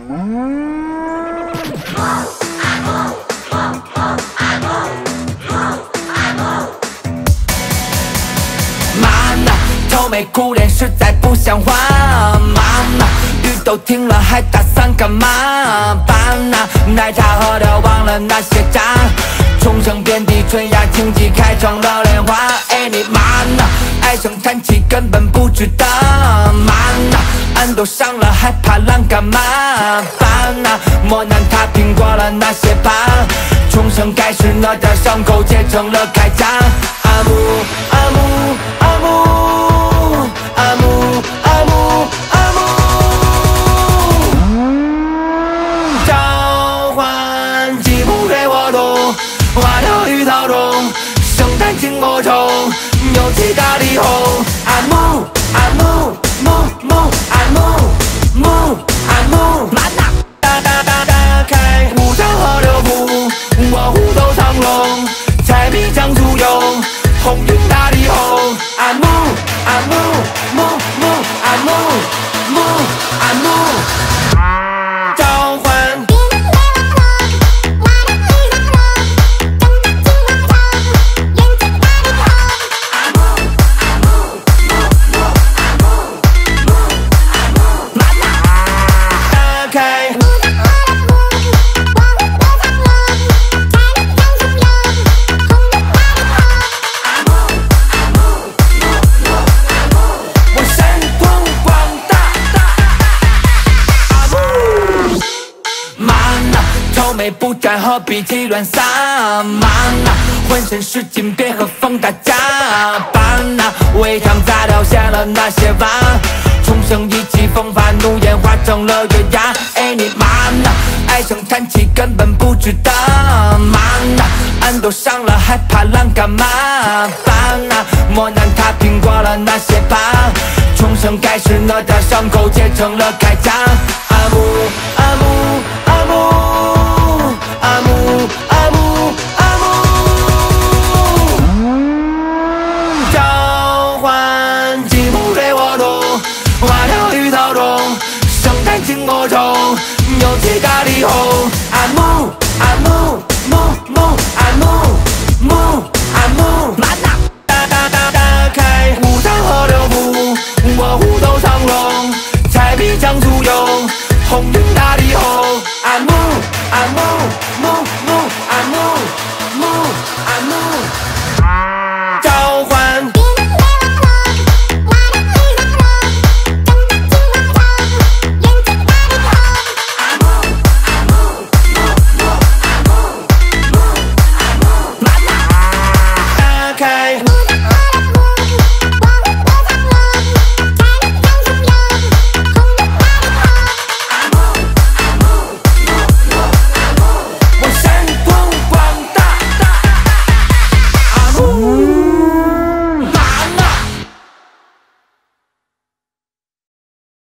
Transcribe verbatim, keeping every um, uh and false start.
妈呐，愁眉苦脸实在不像话。妈呐，雨都停了还打伞干嘛？爸呐，奶茶喝掉忘了那些渣。重生遍地春芽，经济开创了莲花。哎你妈呐，唉声叹气根本不值得。妈呐，俺都伤了还怕烂干嘛？爸呐，磨难踏平过了那些疤。重生开始那点伤口结成了铠甲。阿木阿木阿木阿木阿木阿木，召唤吉普水火龙，花鸟鱼草虫，生态进火虫，牛气大力红。阿木阿木木木阿木木阿木，妈呐！打打打打开五常河流湖，我虎斗长龙，彩笔江簇拥，红云大力红。阿木阿木木木阿木木阿木，召唤。不沾何必气乱撒？妈呐，浑身是劲别和风打架。爸呐，违章砸掉掀了那些瓦，重生意气风发，怒焰化成了月牙。哎你妈呐，唉声叹气根本不值得。妈呐，俺都伤了还怕烂干嘛？爸呐，磨难踏平过了那些疤，重生开始那点伤口结成了铠甲。阿木阿木阿木。阿木阿木阿木，召唤吉普水火龙，花鸟鱼草虫，生态进火虫，牛气大力红。阿木阿木木木阿木木阿木，妈呐！打打打打开五常河流湖，我虎斗长龙，彩笔江簇拥，红云大力红。